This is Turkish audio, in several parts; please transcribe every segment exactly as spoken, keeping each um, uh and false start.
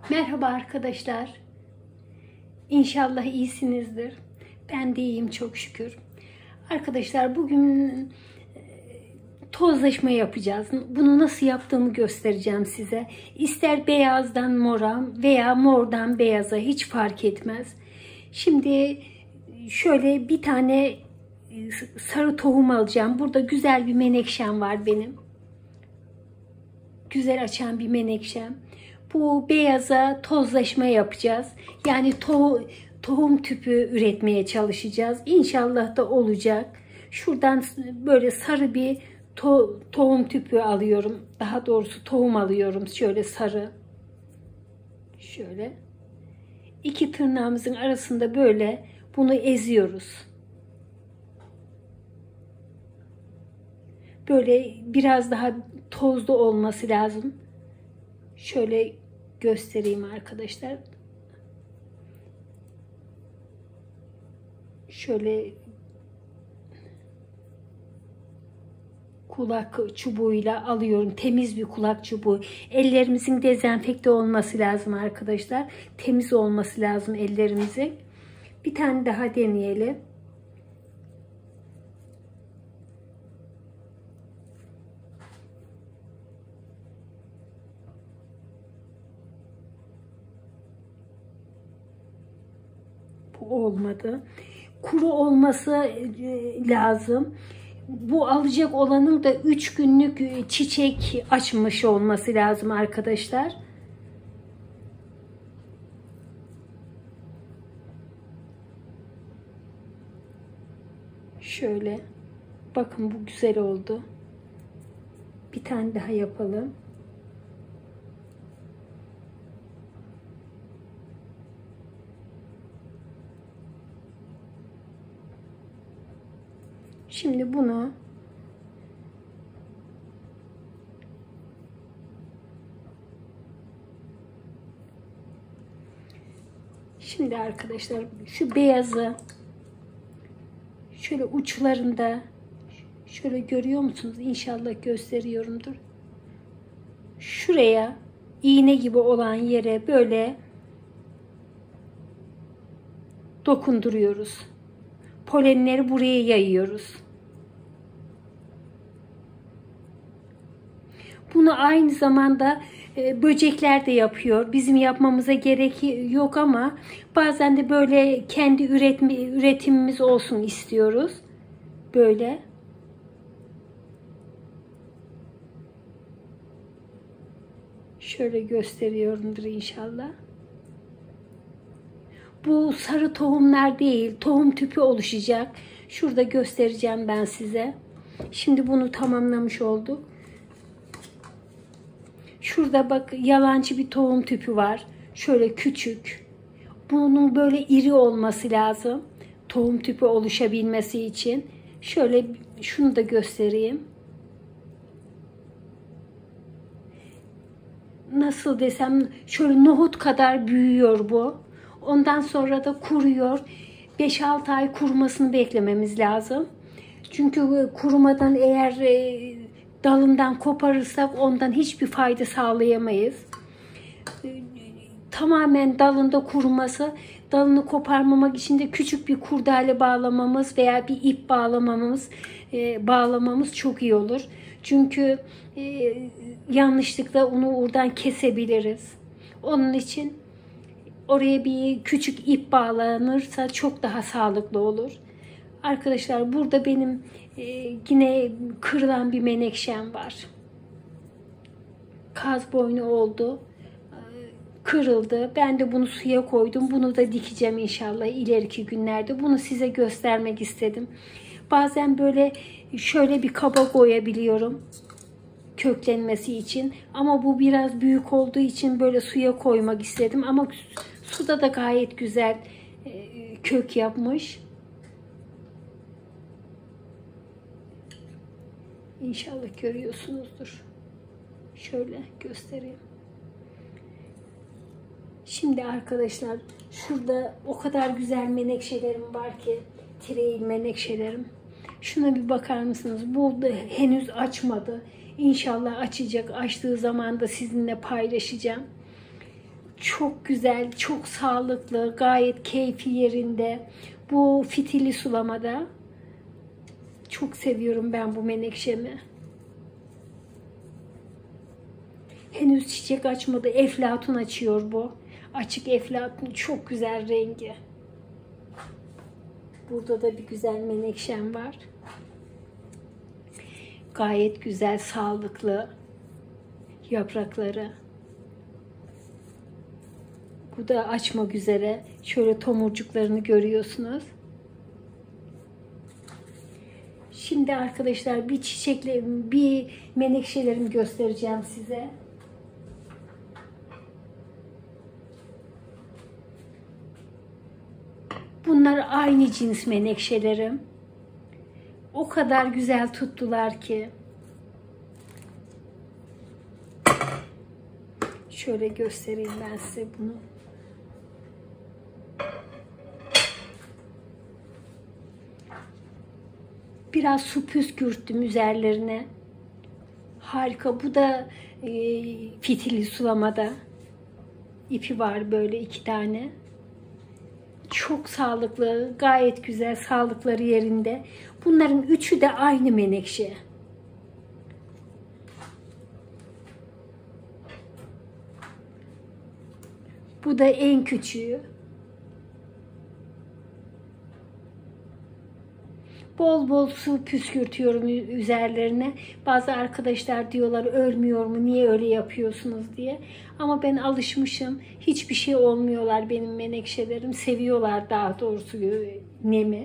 Merhaba arkadaşlar. İnşallah iyisinizdir. Ben de iyiyim çok şükür. Arkadaşlar bugün e, tozlaşma yapacağız. Bunu nasıl yaptığımı göstereceğim size. İster beyazdan mora veya mordan beyaza hiç fark etmez. Şimdi şöyle bir tane e, sarı tohum alacağım. Burada güzel bir menekşem var benim. Güzel açan bir menekşem. Bu beyaza tozlaşma yapacağız. Yani to tohum tüpü üretmeye çalışacağız. İnşallah da olacak. Şuradan böyle sarı bir to tohum tüpü alıyorum. Daha doğrusu tohum alıyorum. Şöyle sarı. Şöyle. İki tırnağımızın arasında böyle bunu eziyoruz. Böyle biraz daha tozlu olması lazım. Şöyle göstereyim arkadaşlar. Şöyle kulak çubuğuyla alıyorum. Temiz bir kulak çubuğu. Ellerimizin dezenfekte olması lazım arkadaşlar. Temiz olması lazım ellerimizin. Bir tane daha deneyelim. Olmadı. Kuru olması lazım. Bu alacak olanın da üç günlük çiçek açmış olması lazım arkadaşlar. Şöyle. Bakın bu güzel oldu. Bir tane daha yapalım. Şimdi bunu Şimdi arkadaşlar şu beyazı şöyle uçlarında şöyle görüyor musunuz? İnşallah gösteriyorumdur. Şuraya iğne gibi olan yere böyle dokunduruyoruz. Polenleri buraya yayıyoruz. Bunu aynı zamanda e, böcekler de yapıyor. Bizim yapmamıza gerek yok ama bazen de böyle kendi üretmi, üretimimiz olsun istiyoruz. Böyle. Şöyle gösteriyorumdur inşallah. Bu sarı tohumlar değil, tohum tüpü oluşacak. Şurada göstereceğim ben size. Şimdi bunu tamamlamış olduk. Şurada bak yalancı bir tohum tüpü var. Şöyle küçük. Bunun böyle iri olması lazım. Tohum tüpü oluşabilmesi için. Şöyle şunu da göstereyim. Nasıl desem şöyle nohut kadar büyüyor bu. Ondan sonra da kuruyor. beş altı ay kurumasını beklememiz lazım. Çünkü kurumadan eğer dalından koparırsak ondan hiçbir fayda sağlayamayız. Tamamen dalında kuruması, dalını koparmamak için de küçük bir kurdele bağlamamız veya bir ip bağlamamız bağlamamız çok iyi olur. Çünkü yanlışlıkla onu oradan kesebiliriz. Onun için oraya bir küçük ip bağlanırsa çok daha sağlıklı olur. Arkadaşlar burada benim e, yine kırılan bir menekşem var. Kaz boynu oldu. E, kırıldı. Ben de bunu suya koydum. Bunu da dikeceğim inşallah ileriki günlerde. Bunu size göstermek istedim. Bazen böyle şöyle bir kaba koyabiliyorum. Köklenmesi için. Ama bu biraz büyük olduğu için böyle suya koymak istedim. Ama suda da gayet güzel e, kök yapmış. İnşallah görüyorsunuzdur. Şöyle göstereyim. Şimdi arkadaşlar şurada o kadar güzel menekşelerim var ki, tireil menekşelerim. Şuna bir bakar mısınız? Bu da henüz açmadı. İnşallah açacak. Açtığı zaman da sizinle paylaşacağım. Çok güzel, çok sağlıklı, gayet keyfi yerinde. Bu fitili sulamada. Çok seviyorum ben bu menekşemi. Henüz çiçek açmadı. Eflatun açıyor bu. Açık eflatun. Çok güzel rengi. Burada da bir güzel menekşem var. Gayet güzel, sağlıklı yaprakları. Bu da açmak üzere. Şöyle tomurcuklarını görüyorsunuz. Şimdi arkadaşlar bir çiçekle bir menekşelerimi göstereceğim size. Bunlar aynı cins menekşelerim. O kadar güzel tuttular ki. Şöyle göstereyim ben size bunu. Biraz su püskürttüm üzerlerine. Harika. Bu da e, fitili sulamada. İpi var böyle iki tane. Çok sağlıklı, gayet güzel, sağlıkları yerinde. Bunların üçü de aynı menekşe. Bu da en küçüğü. Bol bol su püskürtüyorum üzerlerine. Bazı arkadaşlar diyorlar ölmüyor mu, niye öyle yapıyorsunuz diye. Ama ben alışmışım. Hiçbir şey olmuyorlar benim menekşelerim. Seviyorlar daha doğrusu nemi.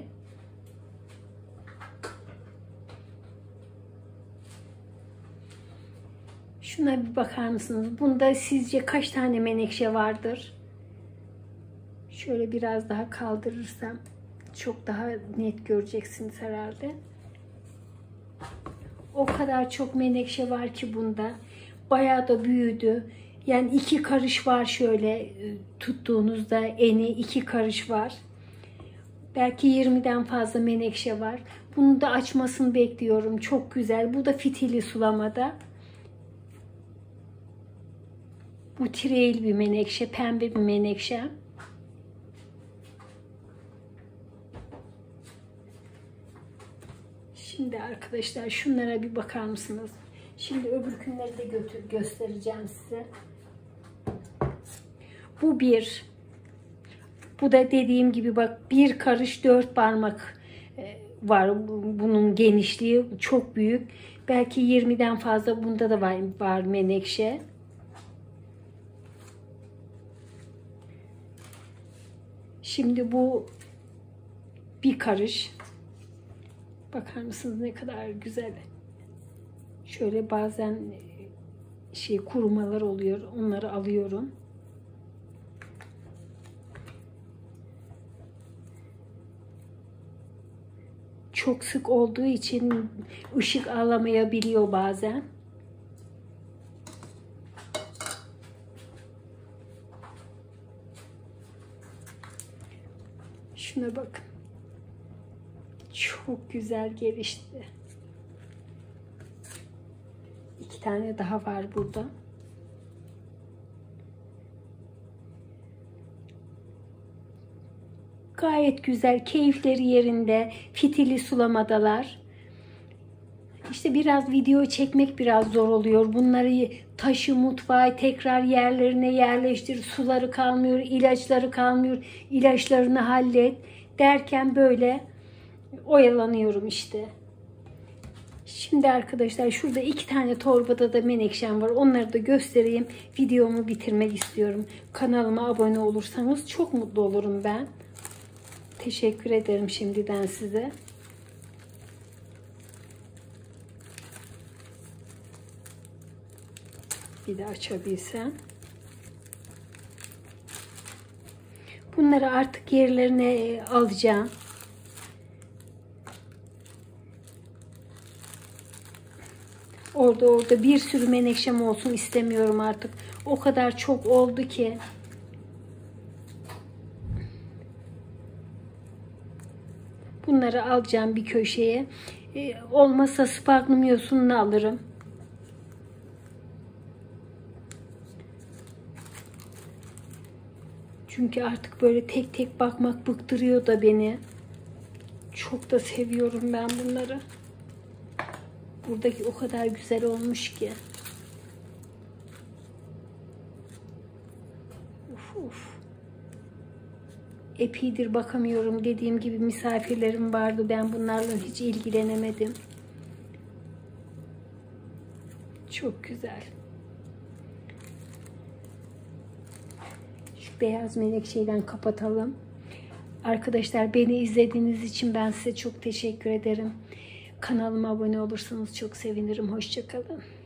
Şuna bir bakar mısınız? Bunda sizce kaç tane menekşe vardır? Şöyle biraz daha kaldırırsam çok daha net göreceksiniz herhalde. O kadar çok menekşe var ki bunda. Bayağı da büyüdü. Yani iki karış var şöyle tuttuğunuzda eni iki karış var. Belki yirmiden fazla menekşe var. Bunu da açmasını bekliyorum. Çok güzel. Bu da fitili sulamada. Bu tireyl bir menekşe, pembe bir menekşe. Şimdi arkadaşlar şunlara bir bakar mısınız? Şimdi öbür günleri de götür, göstereceğim size. Bu bir. Bu da dediğim gibi bak bir karış dört parmak var. Bunun genişliği çok büyük. Belki yirmiden fazla bunda da var, var menekşe. Şimdi bu bir karış. Bakar mısınız ne kadar güzel. Şöyle bazen şey kurumalar oluyor. Onları alıyorum. Çok sık olduğu için ışık alamayabiliyor bazen. Şuna bakın. Çok güzel gelişti. İki tane daha var burada. Gayet güzel, keyifleri yerinde, fitili sulamadalar. İşte biraz video çekmek biraz zor oluyor. Bunları taşı mutfağa tekrar yerlerine yerleştir. Suları kalmıyor, ilaçları kalmıyor. İlaçlarını hallet derken böyle oyalanıyorum işte. Şimdi arkadaşlar şurada iki tane torbada da menekşem var. Onları da göstereyim. Videomu bitirmek istiyorum. Kanalıma abone olursanız çok mutlu olurum ben. Teşekkür ederim şimdiden size. Bir de açabilsem. Bunları artık yerlerine alacağım. Orada orada bir sürü menekşem olsun istemiyorum artık. O kadar çok oldu ki. Bunları alacağım bir köşeye. Ee, olmazsa sphagnum yosununu alırım. Çünkü artık böyle tek tek bakmak bıktırıyor da beni. Çok da seviyorum ben bunları. Buradaki o kadar güzel olmuş ki. Uf uf. Epeydir bakamıyorum. Dediğim gibi misafirlerim vardı. Ben bunlarla hiç ilgilenemedim. Çok güzel. Şu beyaz menekşeyle kapatalım. Arkadaşlar, beni izlediğiniz için ben size çok teşekkür ederim. Kanalıma abone olursanız çok sevinirim. Hoşça kalın.